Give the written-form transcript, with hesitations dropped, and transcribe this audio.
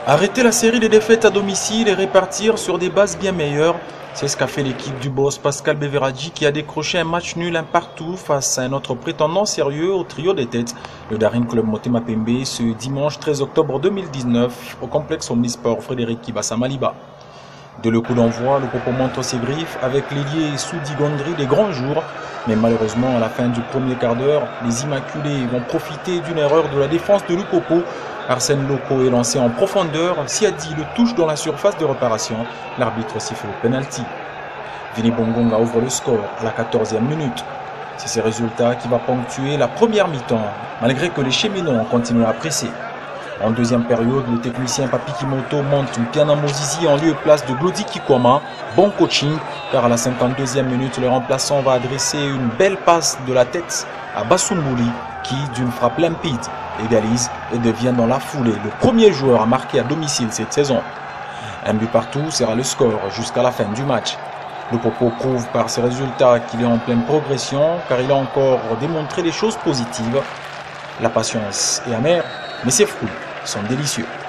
Arrêter la série des défaites à domicile et répartir sur des bases bien meilleures, c'est ce qu'a fait l'équipe du boss Pascal Beveradji qui a décroché un match nul un partout face à un autre prétendant sérieux au trio des têtes, le Daring Club Motema Pembe, ce dimanche 13 octobre 2019 au complexe Omnisport Frédéric Kibassa Maliba. Dès le coup d'envoi, le Popo montre ses griffes avec l'ailier Soudi Gondry des grands jours. Mais malheureusement, à la fin du premier quart d'heure, les Immaculés vont profiter d'une erreur de la défense de Lupopo. Arsène Loco est lancé en profondeur. Siadi le touche dans la surface de réparation. L'arbitre siffle le penalty. Vini Bongonga ouvre le score à la 14e minute. C'est ce résultat qui va ponctuer la première mi-temps, malgré que les Cheminots continuent à presser. En deuxième période, le technicien Papi Kimoto monte Piana Mozizi en lieu et place de Glody Kikwama. Bon coaching, car à la 52e minute, le remplaçant va adresser une belle passe de la tête à Bassoumbouli, qui, d'une frappe limpide, égalise et devient dans la foulée le premier joueur à marquer à domicile cette saison. Un but partout sera le score jusqu'à la fin du match. Le Popo prouve par ses résultats qu'il est en pleine progression, car il a encore démontré des choses positives. La patience est amère, mais ses fruits sont délicieux.